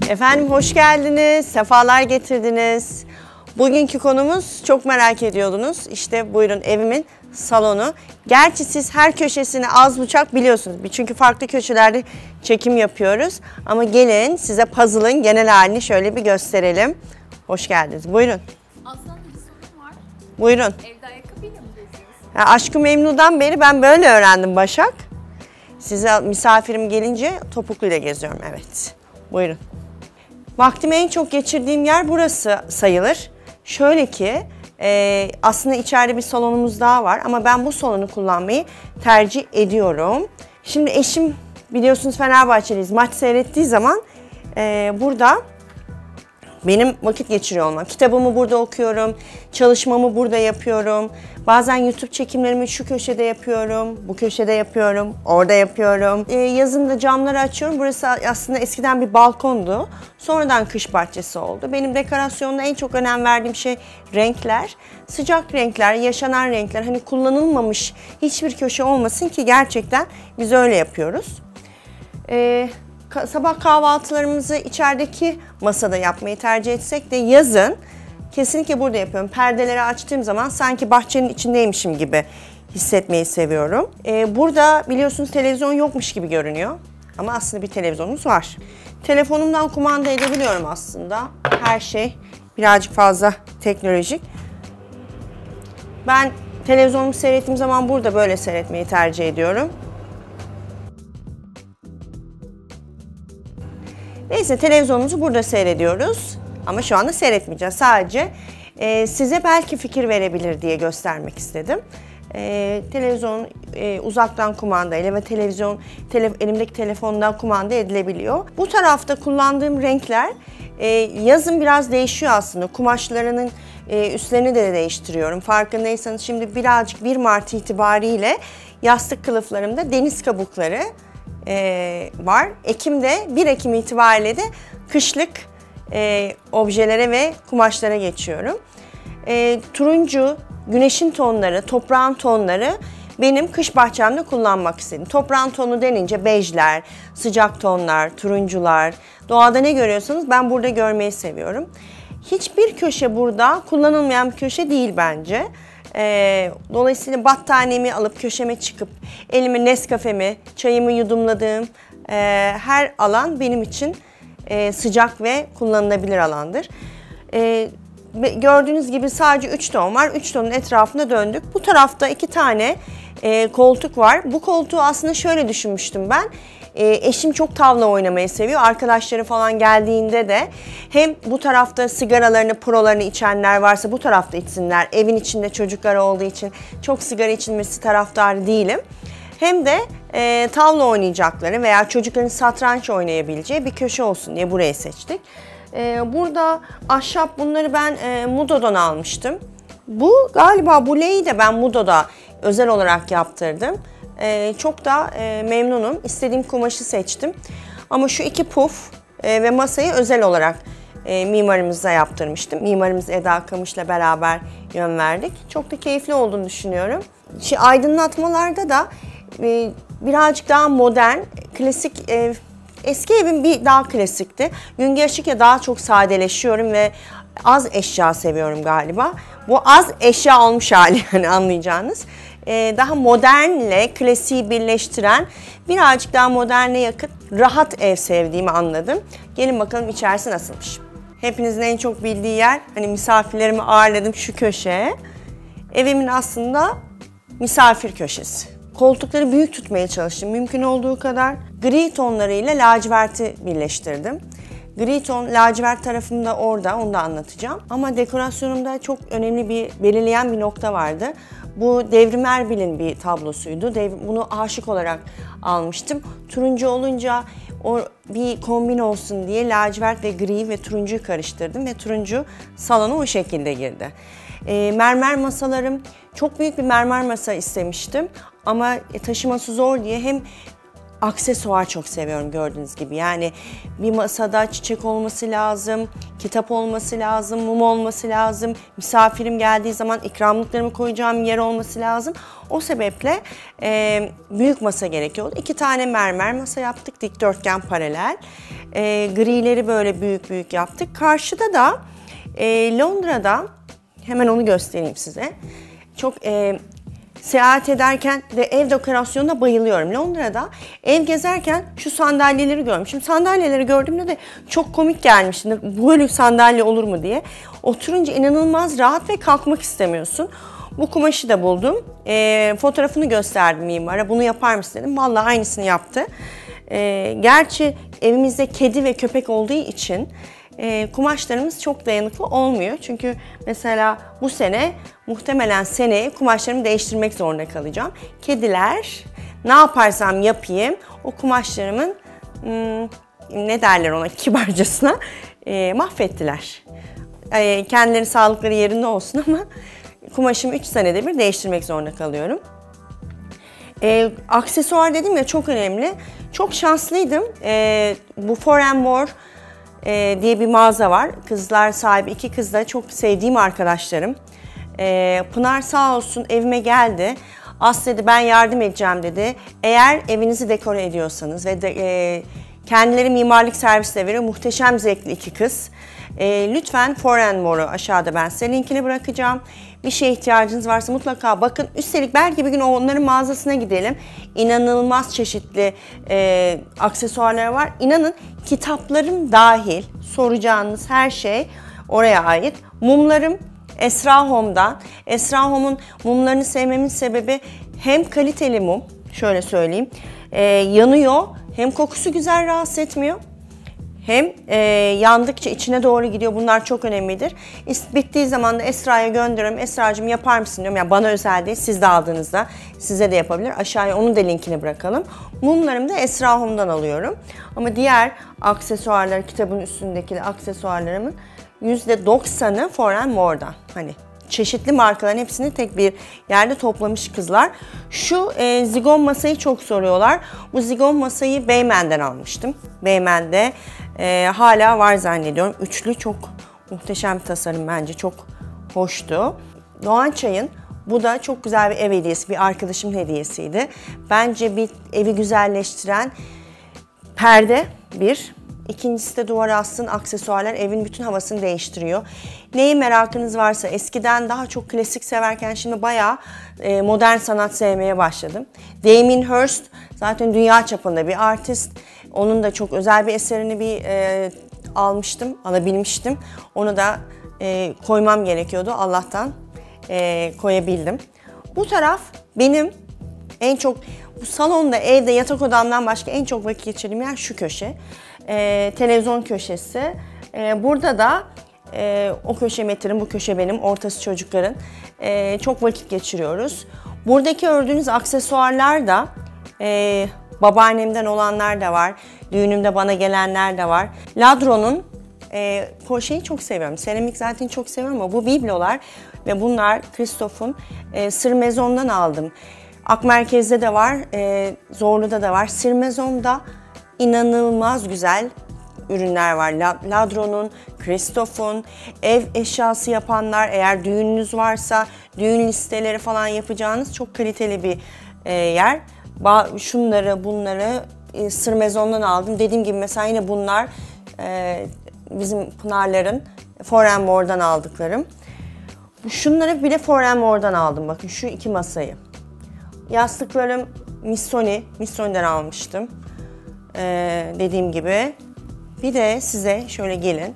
Efendim hoş geldiniz, sefalar getirdiniz. Bugünkü konumuz çok merak ediyordunuz. İşte buyurun evimin salonu. Gerçi siz her köşesini az buçuk biliyorsunuz. Çünkü farklı köşelerde çekim yapıyoruz. Ama gelin size puzzle'ın genel halini şöyle bir gösterelim. Hoş geldiniz. Buyurun. Aslında bir sorun var. Buyurun. Evde ayakkabıyla mı geziyorsun? Aşk-ı Memnu'dan beri ben böyle öğrendim Başak. Size misafirim gelince topukluyla geziyorum. Evet. Buyurun. Vaktimi en çok geçirdiğim yer burası sayılır. Şöyle ki aslında içeride bir salonumuz daha var ama ben bu salonu kullanmayı tercih ediyorum. Şimdi eşim biliyorsunuz Fenerbahçeliyiz. Maç seyrettiği zaman burada benim vakit geçiriyor olmam. Kitabımı burada okuyorum, çalışmamı burada yapıyorum. Bazen YouTube çekimlerimi şu köşede yapıyorum, bu köşede yapıyorum, orada yapıyorum. Yazın da camları açıyorum. Burası aslında eskiden bir balkondu. Sonradan kış bahçesi oldu. Benim dekorasyonda en çok önem verdiğim şey renkler. Sıcak renkler, yaşanan renkler. Hani kullanılmamış hiçbir köşe olmasın ki gerçekten biz öyle yapıyoruz. Sabah kahvaltılarımızı içerideki masada yapmayı tercih etsek de yazın kesinlikle burada yapıyorum. Perdeleri açtığım zaman sanki bahçenin içindeymişim gibi hissetmeyi seviyorum. Burada biliyorsunuz televizyon yokmuş gibi görünüyor ama aslında bir televizyonumuz var. Telefonumdan kumanda edebiliyorum aslında. Her şey birazcık fazla teknolojik. Ben televizyonumu seyrettiğim zaman burada böyle seyretmeyi tercih ediyorum. Neyse televizyonumuzu burada seyrediyoruz ama şu anda seyretmeyeceğiz. Sadece size belki fikir verebilir diye göstermek istedim. Televizyon uzaktan kumandayla ve elimdeki telefondan kumanda edilebiliyor. Bu tarafta kullandığım renkler yazın biraz değişiyor aslında. Kumaşlarının üstlerini de değiştiriyorum. Farkındaysanız şimdi birazcık 1 Mart itibariyle yastık kılıflarımda deniz kabukları var. 1 Ekim itibariyle de kışlık objelere ve kumaşlara geçiyorum. Turuncu, güneşin tonları, toprağın tonları benim kış bahçemde kullanmak istedim. Toprağın tonu denince bejler, sıcak tonlar, turuncular, doğada ne görüyorsanız ben burada görmeyi seviyorum. Hiçbir köşe burada kullanılmayan bir köşe değil bence. Dolayısıyla battaniyemi alıp köşeme çıkıp elime Nescafe'mi, çayımı yudumladığım her alan benim için sıcak ve kullanılabilir alandır. Gördüğünüz gibi sadece 3 ton var. 3 tonun etrafında döndük. Bu tarafta 2 tane koltuk var. Bu koltuğu aslında şöyle düşünmüştüm ben. Eşim çok tavla oynamayı seviyor. Arkadaşları falan geldiğinde de hem bu tarafta sigaralarını, prolarını içenler varsa bu tarafta içsinler. Evin içinde çocuklar olduğu için çok sigara içilmesi taraftarı değilim. Hem de tavla oynayacakları veya çocukların satranç oynayabileceği bir köşe olsun diye burayı seçtik. Burada ahşap bunları ben Mudo'dan almıştım. Galiba bu leği de ben Mudo'da özel olarak yaptırdım. Çok da memnunum. İstediğim kumaşı seçtim. Ama şu 2 puf ve masayı özel olarak mimarımıza yaptırmıştım. Mimarımız Eda Kamış'la beraber yön verdik. Çok da keyifli olduğunu düşünüyorum. Aydınlatmalarda da birazcık daha modern, klasik, eski evim daha klasikti. Gün geçtikçe daha çok sadeleşiyorum ve az eşya seviyorum galiba. Bu az eşya olmuş hali yani anlayacağınız. Daha modernle klasiği birleştiren, birazcık daha moderne yakın, rahat ev sevdiğimi anladım. Gelin bakalım içerisi nasılmış. Hepinizin en çok bildiği yer, hani misafirlerimi ağırladım şu köşe. Evimin aslında misafir köşesi. Koltukları büyük tutmaya çalıştım. Mümkün olduğu kadar gri tonlarıyla laciverti birleştirdim. Gri ton, lacivert tarafım da orada, onu da anlatacağım. Ama dekorasyonumda çok önemli belirleyen bir nokta vardı. Bu Devrim Erbil'in bir tablosuydu. Bunu aşık olarak almıştım. Turuncu olunca bir kombin olsun diye lacivert ve gri ve turuncuyu karıştırdım ve turuncu salona o şekilde girdi. Mermer masalarım, çok büyük bir mermer masa istemiştim ama taşıması zor diye hem aksesuar çok seviyorum gördüğünüz gibi. Yani bir masada çiçek olması lazım, kitap olması lazım, mum olması lazım. Misafirim geldiği zaman ikramlıklarımı koyacağım yer olması lazım. O sebeple büyük masa gerekiyordu. 2 tane mermer masa yaptık, dikdörtgen paralel. Grileri böyle büyük büyük yaptık. Karşıda da Londra'da, hemen onu göstereyim size. Çok seyahat ederken ve ev dekorasyonuna bayılıyorum. Londra'da ev gezerken şu sandalyeleri görmüşüm. Sandalyeleri gördüğümde de çok komik gelmişti. Böyle sandalye olur mu diye. Oturunca inanılmaz rahat ve kalkmak istemiyorsun. Bu kumaşı da buldum. Fotoğrafını gösterdim mimara. Bunu yapar mısın dedim. Vallahi aynısını yaptı. Gerçi evimizde kedi ve köpek olduğu için kumaşlarımız çok dayanıklı olmuyor. Çünkü mesela bu sene muhtemelen seneye kumaşlarımı değiştirmek zorunda kalacağım. Kediler ne yaparsam yapayım o kumaşlarımın ne derler ona kibarcasına mahvettiler. Kendileri sağlıkları yerinde olsun ama kumaşımı 3 senede bir değiştirmek zorunda kalıyorum. Aksesuar dedim ya çok önemli. Çok şanslıydım. Bu For & More diye bir mağaza var. Kızlar sahibi 2 kız da çok sevdiğim arkadaşlarım. Pınar sağ olsun evime geldi. Aslı dedi ben yardım edeceğim dedi. Eğer evinizi dekore ediyorsanız ve kendileri mimarlık servisi de veriyor. Muhteşem zevkli 2 kız. Lütfen For & More'u aşağıda ben size linkini bırakacağım. Bir şeye ihtiyacınız varsa mutlaka bakın. Üstelik belki bir gün onların mağazasına gidelim. İnanılmaz çeşitli aksesuarları var. İnanın kitaplarım dahil soracağınız her şey oraya ait. Mumlarım Esra Home'dan. Esra Home'un mumlarını sevmemin sebebi hem kaliteli mum, şöyle söyleyeyim, yanıyor, hem kokusu güzel rahatsız etmiyor. Hem yandıkça içine doğru gidiyor. Bunlar çok önemlidir. Bittiği zaman da Esra'ya gönderiyorum. Esra'cığım yapar mısın diyorum. Yani bana özel değil. Siz de aldığınızda size de yapabilir. Aşağıya onun da linkini bırakalım. Mumlarımı da Esra Home'dan alıyorum. Ama diğer aksesuarlar, kitabın üstündeki aksesuarlarımın %90'ı For & More'dan. Hani çeşitli markaların hepsini tek bir yerde toplamış kızlar. Şu zigon masayı çok soruyorlar. Bu zigon masayı Beymen'den almıştım. Beymen'de hala var zannediyorum. Üçlü çok muhteşem bir tasarım bence. Çok hoştu. Doğan Çay'ın bu da çok güzel bir ev hediyesi. Bir arkadaşımın hediyesiydi. Bence bir evi güzelleştiren perde bir. İkincisi de duvara astığın aksesuarlar evin bütün havasını değiştiriyor. Neyi merakınız varsa eskiden daha çok klasik severken şimdi bayağı modern sanat sevmeye başladım. Damien Hirst zaten dünya çapında bir artist. Onun da çok özel bir eserini alabilmiştim. Onu da koymam gerekiyordu. Allah'tan koyabildim. Bu taraf benim en çok bu salonda, evde, yatak odamdan başka en çok vakit geçirdiğim yer şu köşe. Televizyon köşesi. Burada da o köşe Metin'in, bu köşe benim, ortası çocukların. Çok vakit geçiriyoruz. Buradaki ördüğünüz aksesuarlar da babaannemden olanlar da var. Düğünümde bana gelenler de var. Ladro'nun şeyi çok seviyorum. Seramik zaten çok seviyorum ama bu biblolar ve bunlar Christophe'un Sır Maison'dan aldım. Akmerkez'de de var, Zorlu'da da var. Sır Maison'da inanılmaz güzel ürünler var. Ladro'nun, Christophe'un, ev eşyası yapanlar, eğer düğününüz varsa düğün listeleri falan yapacağınız çok kaliteli bir yer. Şunları, bunları Sır Maison'dan aldım. Dediğim gibi mesela yine bunlar bizim Pınar'ların For & More'dan aldıklarım. Şunları bile For & More'dan aldım. Bakın şu 2 masayı. Yastıklarım Missoni'den almıştım. Dediğim gibi. Bir de size şöyle gelin.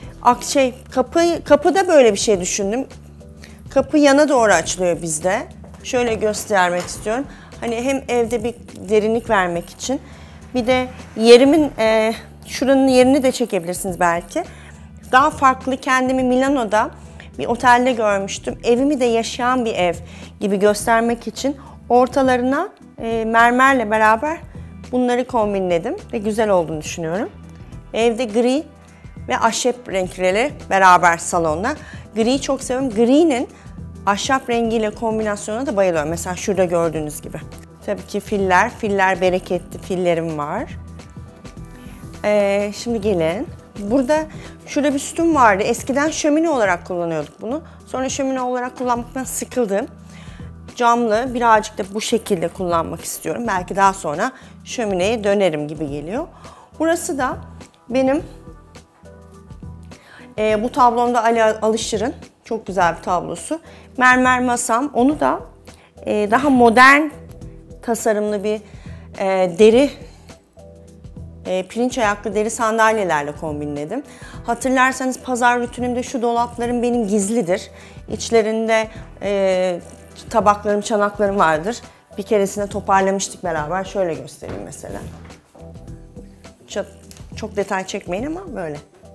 Kapıda böyle bir şey düşündüm. Kapı yana doğru açılıyor bizde. Şöyle göstermek istiyorum. Hani hem evde bir derinlik vermek için. Bir de yerimin, şuranın yerini de çekebilirsiniz belki. Daha farklı, kendimi Milano'da bir otelde görmüştüm. Evimi de yaşayan bir ev gibi göstermek için ortalarına mermerle beraber bunları kombinledim ve güzel olduğunu düşünüyorum. Evde gri ve ahşap renkleri beraber salonda. Griyi çok seviyorum. Gri'nin ahşap rengiyle kombinasyonuna da bayılıyorum. Mesela şurada gördüğünüz gibi. Tabii ki filler bereketli fillerim var. Şimdi gelin. Burada şurada bir sütun vardı. Eskiden şömine olarak kullanıyorduk bunu. Sonra şömine olarak kullanmaktan sıkıldım. Camlı birazcık da bu şekilde kullanmak istiyorum. Belki daha sonra şömineye dönerim gibi geliyor. Burası da benim bu tablomda Ali Alışır'ın çok güzel bir tablosu. Mermer masam. Onu da daha modern tasarımlı bir deri pirinç ayaklı deri sandalyelerle kombinledim. Hatırlarsanız pazar rutinimde şu dolaplarım benim gizlidir. İçlerinde tabaklarım, çanaklarım vardır. Bir keresinde toparlamıştık beraber. Şöyle göstereyim mesela. Çok detay çekmeyin ama böyle.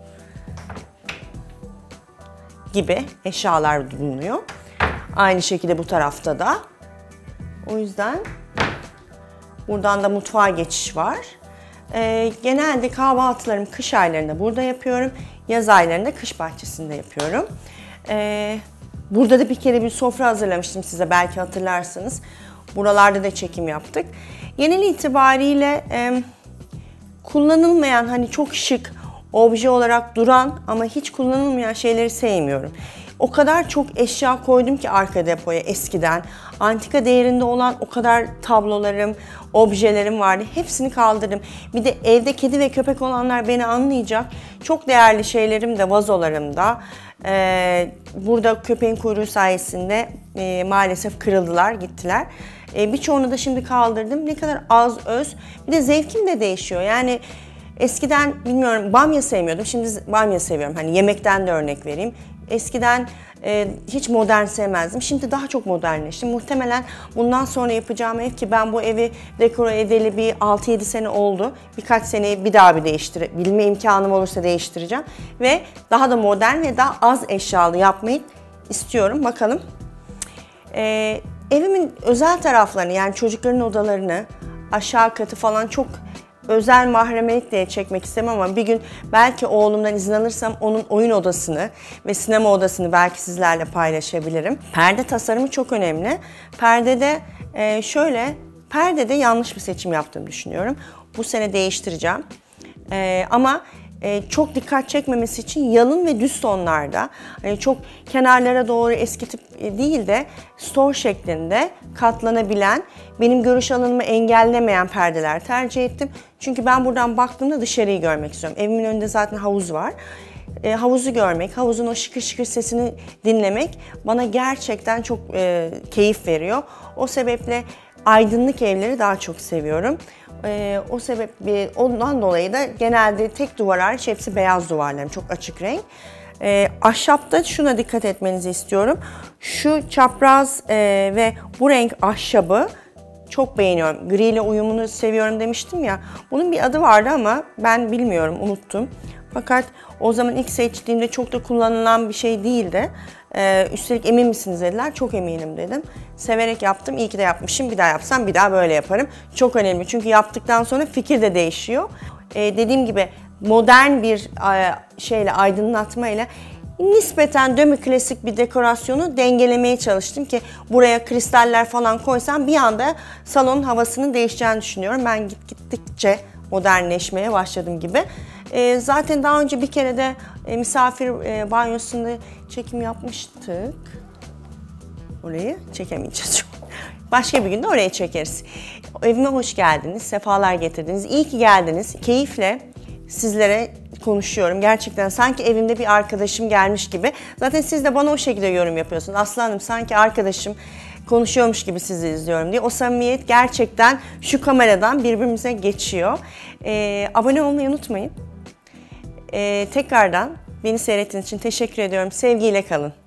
Gibi eşyalar bulunuyor. Aynı şekilde bu tarafta da. O yüzden buradan da mutfağa geçiş var. Genelde kahvaltılarımı kış aylarında burada yapıyorum. Yaz aylarında kış bahçesinde yapıyorum. Burada da bir kere bir sofra hazırlamıştım size, belki hatırlarsınız. Buralarda da çekim yaptık. Genel itibariyle kullanılmayan, hani çok şık, obje olarak duran ama hiç kullanılmayan şeyleri sevmiyorum. O kadar çok eşya koydum ki arka depoya eskiden. Antika değerinde olan o kadar tablolarım, objelerim vardı. Hepsini kaldırdım. Bir de evde kedi ve köpek olanlar beni anlayacak. Çok değerli şeylerim de vazolarım da. Burada köpeğin kuyruğu sayesinde maalesef kırıldılar, gittiler. Birçoğunu da şimdi kaldırdım. Ne kadar az öz. Bir de zevkim de değişiyor. Yani eskiden bilmiyorum, bamya sevmiyordum. Şimdi bamya seviyorum. Hani yemekten de örnek vereyim. Eskiden hiç modern sevmezdim. Şimdi daha çok modernleştim. Muhtemelen bundan sonra yapacağım ev, ki ben bu evi dekore edeli bir 6-7 sene oldu. Birkaç seneyi bir daha bilme imkanım olursa değiştireceğim. Ve daha da modern ve daha az eşyalı yapmayı istiyorum. Bakalım. Evimin özel taraflarını, yani çocukların odalarını, aşağı katı falan çok özel mahremiyet diye çekmek istemem ama bir gün belki oğlumdan izin alırsam onun oyun odasını ve sinema odasını belki sizlerle paylaşabilirim. Perde tasarımı çok önemli. Perdede yanlış bir seçim yaptığımı düşünüyorum. Bu sene değiştireceğim. Ama çok dikkat çekmemesi için yalın ve düz tonlarda, hani çok kenarlara doğru eskitip değil de store şeklinde katlanabilen, benim görüş alanımı engellemeyen perdeler tercih ettim. Çünkü ben buradan baktığımda dışarıyı görmek istiyorum. Evimin önünde zaten havuz var. Havuzu görmek, havuzun o şıkır şıkır sesini dinlemek bana gerçekten çok keyif veriyor. O sebeple aydınlık evleri daha çok seviyorum. Ondan dolayı da genelde tek duvar hariç hepsi beyaz duvarlarım, çok açık renk. Ahşapta şuna dikkat etmenizi istiyorum. Şu çapraz ve bu renk ahşabı çok beğeniyorum. Gri ile uyumunu seviyorum demiştim ya. Bunun bir adı vardı ama ben bilmiyorum, unuttum. Fakat o zaman ilk seçtiğimde çok da kullanılan bir şey değildi. Üstelik emin misiniz dediler. Çok eminim dedim. Severek yaptım. İyi ki de yapmışım. Bir daha yapsam bir daha böyle yaparım. Çok önemli. Çünkü yaptıktan sonra fikir de değişiyor. Dediğim gibi modern bir aydınlatmayla nispeten demi-klasik bir dekorasyonu dengelemeye çalıştım ki buraya kristaller falan koysam bir anda salonun havasının değişeceğini düşünüyorum. Ben gittikçe modernleşmeye başladım gibi. Zaten daha önce bir kere de misafir banyosunda çekim yapmıştık. Orayı çekemeyeceğiz. Başka bir günde oraya çekeriz. Evime hoş geldiniz, sefalar getirdiniz. İyi ki geldiniz. Keyifle sizlere konuşuyorum. Gerçekten sanki evimde bir arkadaşım gelmiş gibi. Zaten siz de bana o şekilde yorum yapıyorsunuz. Aslı Hanım, sanki arkadaşım konuşuyormuş gibi sizi izliyorum diye. O samimiyet gerçekten şu kameradan birbirimize geçiyor. Abone olmayı unutmayın. Tekrardan beni seyrettiğiniz için teşekkür ediyorum. Sevgiyle kalın.